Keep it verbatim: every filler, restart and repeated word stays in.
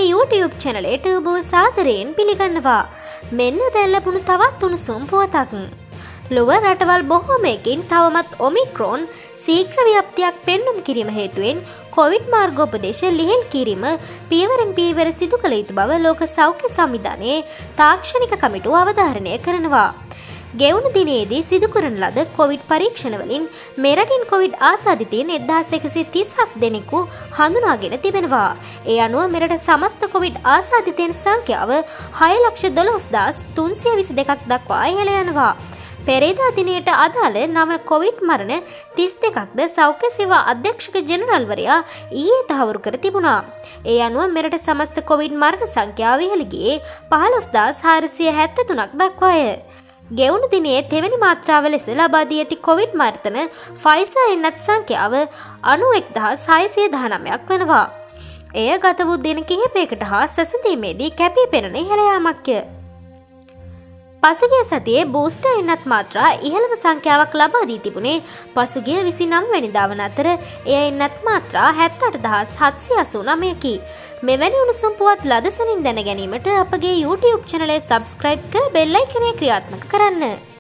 YouTube channelයට ඔබ සාදරයෙන් පිළිගන්නවා. මෙන්න දැන් ලැබුණු තවත් උණුසුම් පුවතක්. ලොව රටවල් බොහෝමයකින් තවමත් ඔමික්‍රෝන් ශීඝ්‍ර ව්‍යාප්තියක් පෙන්නුම් කිරීම හේතුවෙන් කොවිඩ් මාර්ගෝපදේශ ලිහිල් කිරීම පියවරෙන් පියවර සිදු කළ යුතු බව ලෝක සෞඛ්‍ය සංවිධානයේ තාක්ෂණික කමිටුව අවධාරණය කරනවා. ගෙවුණු දිනේදී සිදු කරන ලද කොවිඩ් පරීක්ෂණවලින් මෙරටින් කොවිඩ් ආසාදිතයින් එක්දාස් එකසිය තිස් හත් දෙනෙකු හඳුනාගෙන තිබෙනවා. ඒ අනුව මෙරට සමස්ත කොවිඩ් ආසාදිතයින් සංඛ්‍යාව හය ලක්ෂ දොළොස් හදාස් තුන්සිය විසි දෙකක් දක්වා ඉහළ යනවා. පෙරේදා දිනයට අදාළ නව කොවිඩ් මරණ තිස් දෙකක්ද සෞඛ්‍ය සේවා අධ්‍යක්ෂක ජෙනරාල්වරයා ඊයේ තහවුරු කර තිබුණා. ඒ අනුව මෙරට සමස්ත කොවිඩ් මරණ සංඛ්‍යාව ඉහළ ගියේ පහළොස් හදාස් හාරසිය හැත්තෑ තුනක් දක්වාය. ගෙවුණු දිනේ තෙවැනි මාත්‍රාව ලෙස ලබා දී ඇති කොවිඩ් මර්ධන ෆයිසර් එන්නත් සංඛ්‍යාව අනූඑක් දහස් හයසිය දහනවයක් වෙනවා. එය ගත වූ දින කිහිපයකට හා සැසඳීමේදී කැපී පෙනෙන ඉහළ යාමක්ය. පසුගිය සතියේ බූස්ටර් එන්නත් මාත්‍රා ඉහළම සංඛ්‍යාවක් ලබා දී තිබුණේ පසුගිය විසිනම වෙනිදා වන අතර එය එන්නත් මාත්‍රා හැත්තෑ අට දහස් හත්සිය අසූ නවයකි. මෙවැනි උණුසුම් පුවත් ලදසනින් දැන ගැනීමට අපගේ YouTube channel එක subscribe කර බෙල් අයිකනය ක්‍රියාත්මක කරන්න.